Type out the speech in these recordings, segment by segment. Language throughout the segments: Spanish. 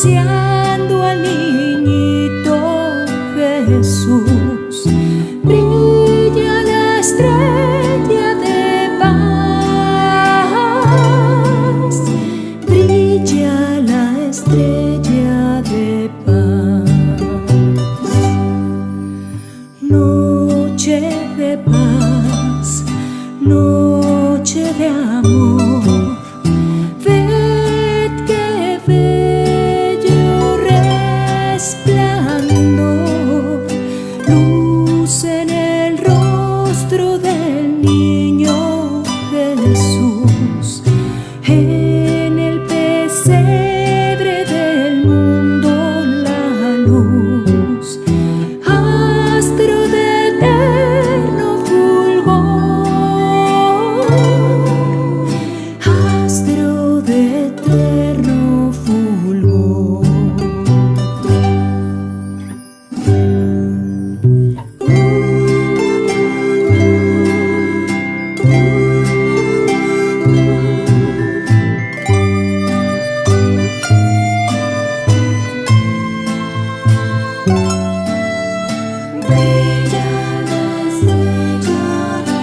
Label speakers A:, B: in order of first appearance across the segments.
A: anunciando al niñito Jesús. Brilla la estrella de paz, brilla la estrella de paz. Noche de paz, noche de amor. Ved qué bello resplandor, luz en el rostro del niño Jesús. En el pesebre del mundo la luz, astro de eterno fulgor, astro de eterno fulgor. Brilla la estrella de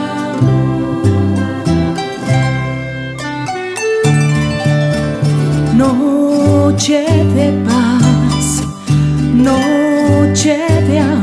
A: amor. Noche de paz, noche de amor.